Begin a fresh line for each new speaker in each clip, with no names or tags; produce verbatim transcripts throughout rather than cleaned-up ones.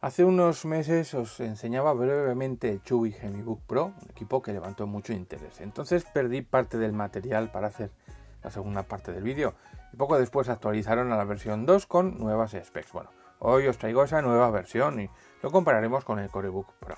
Hace unos meses os enseñaba brevemente el Chuwi GemiBook Pro, un equipo que levantó mucho interés. Entonces perdí parte del material para hacer la segunda parte del vídeo y poco después actualizaron a la versión dos con nuevas specs. Bueno, hoy os traigo esa nueva versión y lo compararemos con el CoreBook Pro.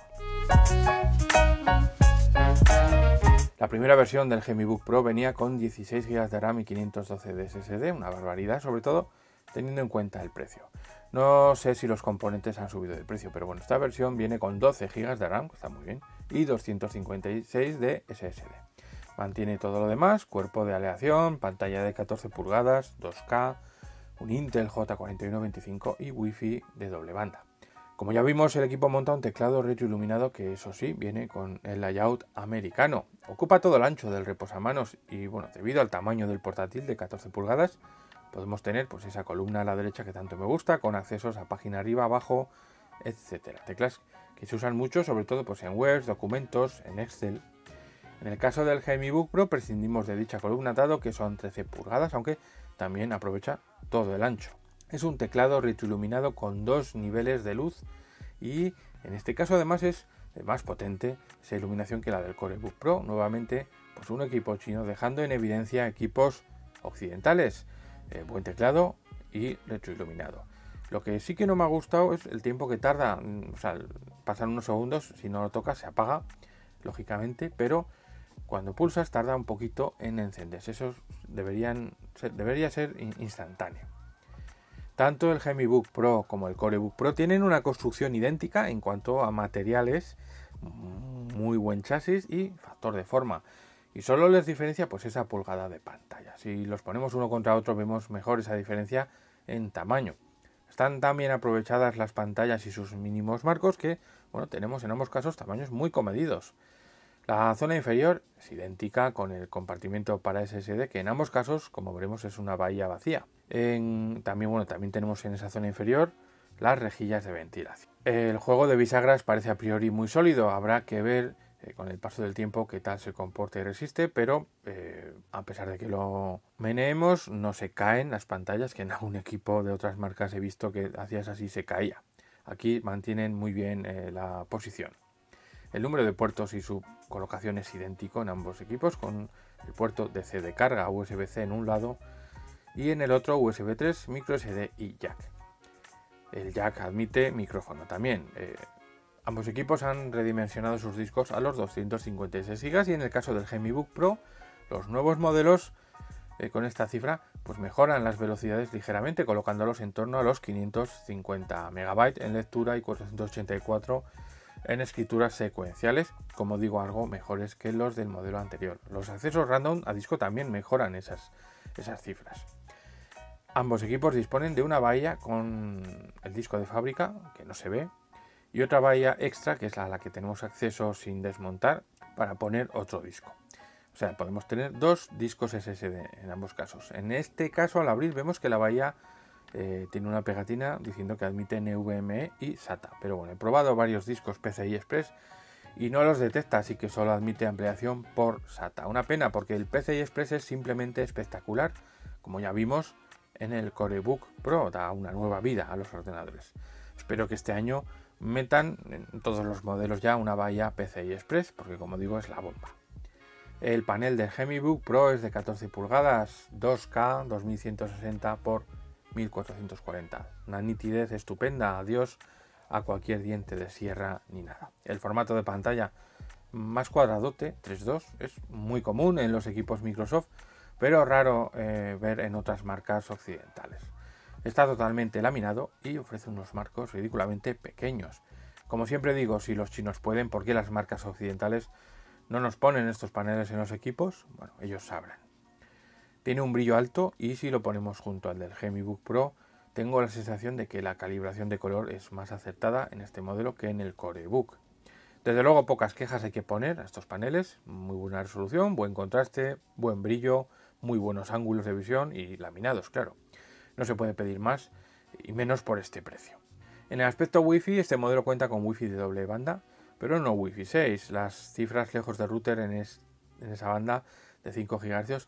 La primera versión del GemiBook Pro venía con dieciséis gigas de RAM y quinientos doce de S S D, una barbaridad, sobre todo teniendo en cuenta el precio. No sé si los componentes han subido de precio, pero bueno, esta versión viene con doce gigas de RAM, que está muy bien, y doscientos cincuenta y seis de S S D. Mantiene todo lo demás, cuerpo de aleación, pantalla de catorce pulgadas, dos K, un Intel J cuatro uno dos cinco y Wi-Fi de doble banda. Como ya vimos, el equipo monta un teclado retroiluminado que, eso sí, viene con el layout americano. Ocupa todo el ancho del reposamanos y, bueno, debido al tamaño del portátil de catorce pulgadas, podemos tener pues esa columna a la derecha que tanto me gusta, con accesos a página arriba, abajo, etcétera. Teclas que se usan mucho, sobre todo pues en webs, documentos, en Excel. En el caso del GemiBook Pro prescindimos de dicha columna dado que son trece pulgadas, aunque también aprovecha todo el ancho. Es un teclado retroiluminado con dos niveles de luz y en este caso además es más potente esa iluminación que la del CoreBook Pro. Nuevamente pues un equipo chino dejando en evidencia equipos occidentales. Eh, buen teclado y retroiluminado. Lo que sí que no me ha gustado es el tiempo que tarda, o sea, pasan unos segundos, si no lo tocas se apaga, lógicamente, pero cuando pulsas tarda un poquito en encenderse. Eso deberían ser, debería ser instantáneo. Tanto el GemiBook Pro como el CoreBook Pro tienen una construcción idéntica en cuanto a materiales, muy buen chasis y factor de forma. Y solo les diferencia pues esa pulgada de pantalla. Si los ponemos uno contra otro vemos mejor esa diferencia en tamaño. Están tan bien aprovechadas las pantallas y sus mínimos marcos que, bueno, tenemos en ambos casos tamaños muy comedidos. La zona inferior es idéntica con el compartimento para S S D, que en ambos casos, como veremos, es una bahía vacía. En, también, bueno, también tenemos en esa zona inferior las rejillas de ventilación. El juego de bisagras parece a priori muy sólido, habrá que ver eh, con el paso del tiempo qué tal se comporta y resiste, pero eh, a pesar de que lo meneemos no se caen las pantallas, que en algún equipo de otras marcas he visto que hacías así se caía. Aquí mantienen muy bien eh, la posición. El número de puertos y su colocación es idéntico en ambos equipos, con el puerto D C de carga U S B C en un lado y en el otro U S B tres, micro S D y jack. El jack admite micrófono también. Eh, ambos equipos han redimensionado sus discos a los doscientos cincuenta y seis gigas y en el caso del GemiBook Pro, los nuevos modelos eh, con esta cifra pues mejoran las velocidades ligeramente, colocándolos en torno a los quinientos cincuenta megabytes en lectura y cuatrocientos ochenta y cuatro en escrituras secuenciales, como digo, algo mejores que los del modelo anterior. Los accesos random a disco también mejoran esas, esas cifras. Ambos equipos disponen de una bahía con el disco de fábrica, que no se ve, y otra bahía extra, que es la a la que tenemos acceso sin desmontar, para poner otro disco. O sea, podemos tener dos discos S S D en ambos casos. En este caso, al abrir, vemos que la bahía eh, tiene una pegatina diciendo que admite N V M e y SATA. Pero bueno, he probado varios discos P C I Express y no los detecta, así que solo admite ampliación por SATA. Una pena, porque el P C I Express es simplemente espectacular, como ya vimos en el CoreBook Pro, da una nueva vida a los ordenadores. Espero que este año metan en todos los modelos ya una bahía P C I Express, porque como digo es la bomba. El panel del GemiBook Pro es de catorce pulgadas, dos K, dos mil ciento sesenta por mil cuatrocientos cuarenta. Una nitidez estupenda, adiós a cualquier diente de sierra ni nada. El formato de pantalla más cuadradote, tres dos, es muy común en los equipos Microsoft, pero raro eh, ver en otras marcas occidentales. Está totalmente laminado y ofrece unos marcos ridículamente pequeños. Como siempre digo, si los chinos pueden, ¿por qué las marcas occidentales no nos ponen estos paneles en los equipos? Bueno, ellos sabrán. Tiene un brillo alto y si lo ponemos junto al del GemiBook Pro, tengo la sensación de que la calibración de color es más acertada en este modelo que en el CoreBook. Desde luego pocas quejas hay que poner a estos paneles, muy buena resolución, buen contraste, buen brillo, muy buenos ángulos de visión y laminados, claro. No se puede pedir más y menos por este precio. En el aspecto Wi-Fi, este modelo cuenta con Wi-Fi de doble banda, pero no Wi-Fi seis. Las cifras lejos de router en, es, en esa banda de cinco gigahercios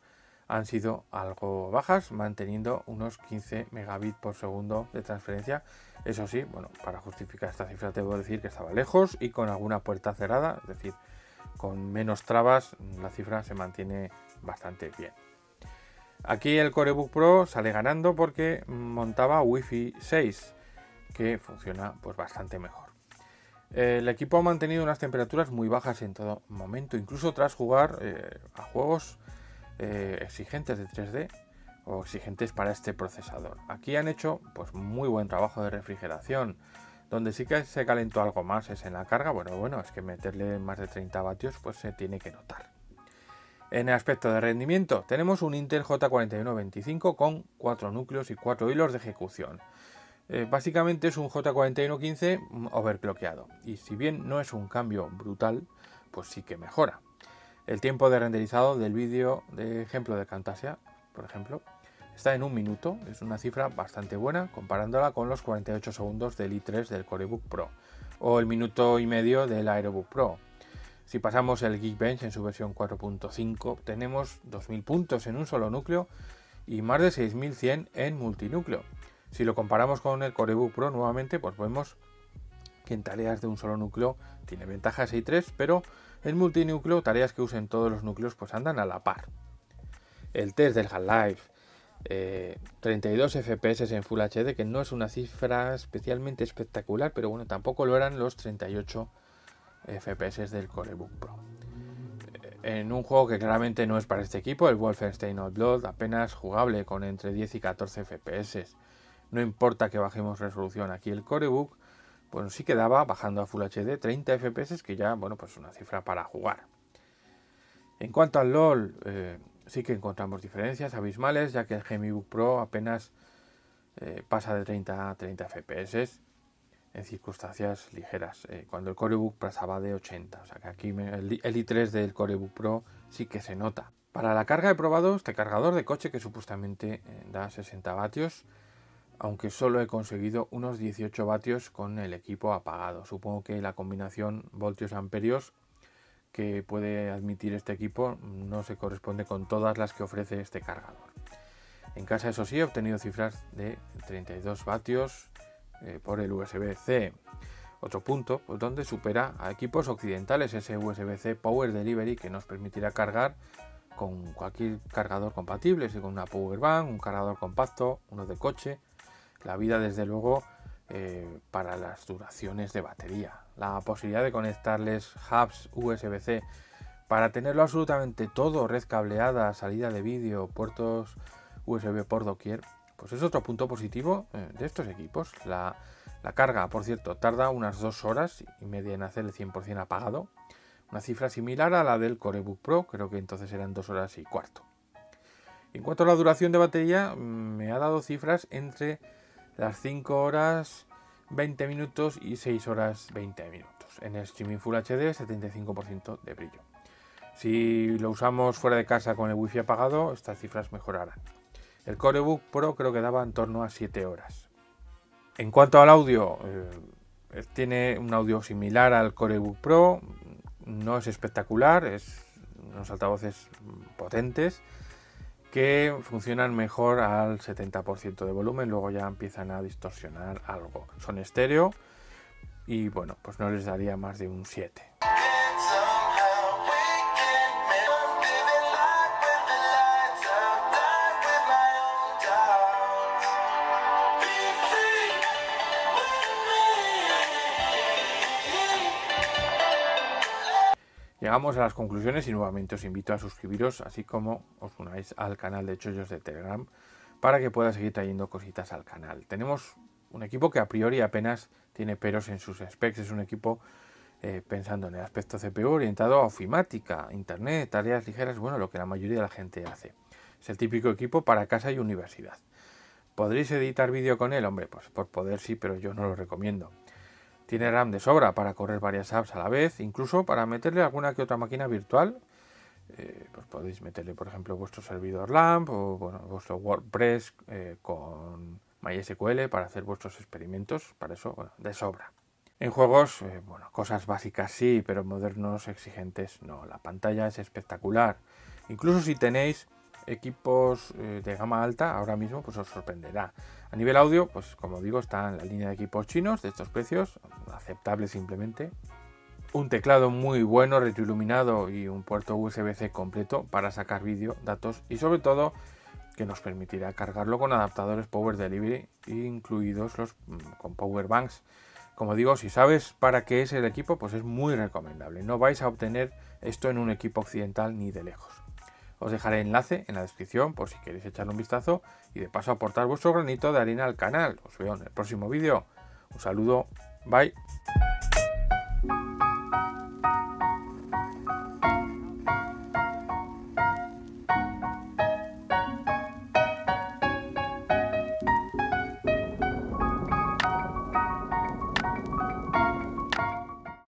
han sido algo bajas, manteniendo unos quince megabits por segundo de transferencia. Eso sí, bueno, para justificar esta cifra debo decir que estaba lejos y con alguna puerta cerrada, es decir, con menos trabas, la cifra se mantiene bastante bien. Aquí el Corebook Pro sale ganando porque montaba Wi-Fi seis, que funciona pues bastante mejor. El equipo ha mantenido unas temperaturas muy bajas en todo momento, incluso tras jugar eh, a juegos eh, exigentes de tres D o exigentes para este procesador. Aquí han hecho pues muy buen trabajo de refrigeración. Donde sí que se calentó algo más es en la carga. Bueno, bueno, es que meterle más de treinta vatios pues se tiene que notar. En el aspecto de rendimiento tenemos un Intel J cuarenta y uno veinticinco con cuatro núcleos y cuatro hilos de ejecución. Eh, básicamente es un J cuarenta y uno quince overclockeado, y si bien no es un cambio brutal, pues sí que mejora. El tiempo de renderizado del vídeo de ejemplo de Camtasia, por ejemplo, está en un minuto, es una cifra bastante buena comparándola con los cuarenta y ocho segundos del i tres del Corebook Pro o el minuto y medio del Aerobook Pro. Si pasamos el Geekbench en su versión cuatro punto cinco, tenemos dos mil puntos en un solo núcleo y más de seis mil cien en multinúcleo. Si lo comparamos con el Corebook Pro nuevamente, pues vemos que en tareas de un solo núcleo tiene ventajas i tres, pero en multinúcleo, tareas que usen todos los núcleos, pues andan a la par. El test del Half-Life, eh, treinta y dos F P S en Full H D, que no es una cifra especialmente espectacular, pero bueno, tampoco lo eran los treinta y ocho F P S del Corebook Pro. En un juego que claramente no es para este equipo, el Wolfenstein Outlaw, apenas jugable con entre diez y catorce F P S. No importa que bajemos resolución, aquí el Corebook pues sí que daba, bajando a Full H D, treinta F P S, que ya, bueno, pues una cifra para jugar. En cuanto al LOL, eh, sí que encontramos diferencias abismales, ya que el GeMiBook Pro apenas eh, pasa de treinta a treinta F P S en circunstancias ligeras, eh, cuando el Corebook pasaba de ochenta, o sea que aquí me, el, el i tres del Corebook Pro sí que se nota. Para la carga he probado este cargador de coche que supuestamente eh, da sesenta vatios, aunque solo he conseguido unos dieciocho vatios con el equipo apagado. Supongo que la combinación voltios-amperios que puede admitir este equipo no se corresponde con todas las que ofrece este cargador. En casa, eso sí, he obtenido cifras de treinta y dos vatios eh, por el U S B C. Otro punto, pues donde supera a equipos occidentales ese U S B C Power Delivery, que nos permitirá cargar con cualquier cargador compatible, con una Power Bank, un cargador compacto, uno de coche. La vida, desde luego, eh, para las duraciones de batería. La posibilidad de conectarles hubs U S B C para tenerlo absolutamente todo, red cableada, salida de vídeo, puertos U S B por doquier, pues es otro punto positivo eh, de estos equipos. La, la carga, por cierto, tarda unas dos horas y media en hacer el cien por ciento apagado. Una cifra similar a la del Corebook Pro, creo que entonces eran dos horas y cuarto. En cuanto a la duración de batería, me ha dado cifras entre las cinco horas veinte minutos y seis horas veinte minutos. En el streaming Full H D, setenta y cinco por ciento de brillo. Si lo usamos fuera de casa con el wifi apagado, estas cifras mejorarán. El Corebook Pro creo que daba en torno a siete horas. En cuanto al audio, eh, tiene un audio similar al Corebook Pro, no es espectacular, es unos altavoces potentes que funcionan mejor al setenta por ciento de volumen, luego ya empiezan a distorsionar algo. Son estéreo y bueno, pues no les daría más de un siete. Llegamos a las conclusiones y nuevamente os invito a suscribiros, así como os unáis al canal de Chollos de Telegram para que pueda seguir trayendo cositas al canal. Tenemos un equipo que a priori apenas tiene peros en sus specs, es un equipo eh, pensando en el aspecto C P U orientado a ofimática, internet, tareas ligeras, bueno, lo que la mayoría de la gente hace. Es el típico equipo para casa y universidad. ¿Podréis editar vídeo con él? Hombre, pues por poder sí, pero yo no lo recomiendo. Tiene RAM de sobra para correr varias apps a la vez, incluso para meterle alguna que otra máquina virtual. Eh, pues podéis meterle, por ejemplo, vuestro servidor LAMP o bueno, vuestro WordPress eh, con MySQL para hacer vuestros experimentos. Para eso, bueno, de sobra. En juegos, eh, bueno, cosas básicas sí, pero modernos, exigentes no. La pantalla es espectacular. Incluso si tenéis equipos eh, de gama alta ahora mismo pues os sorprenderá. A nivel audio, pues como digo, está en la línea de equipos chinos de estos precios, aceptable simplemente. Un teclado muy bueno, retroiluminado y un puerto U S B C completo para sacar vídeo, datos y sobre todo que nos permitirá cargarlo con adaptadores Power Delivery, incluidos los con Power Banks. Como digo, si sabes para qué es el equipo, pues es muy recomendable. No vais a obtener esto en un equipo occidental ni de lejos. Os dejaré enlace en la descripción por si queréis echarle un vistazo y de paso aportar vuestro granito de arena al canal. Os veo en el próximo vídeo. Un saludo, bye.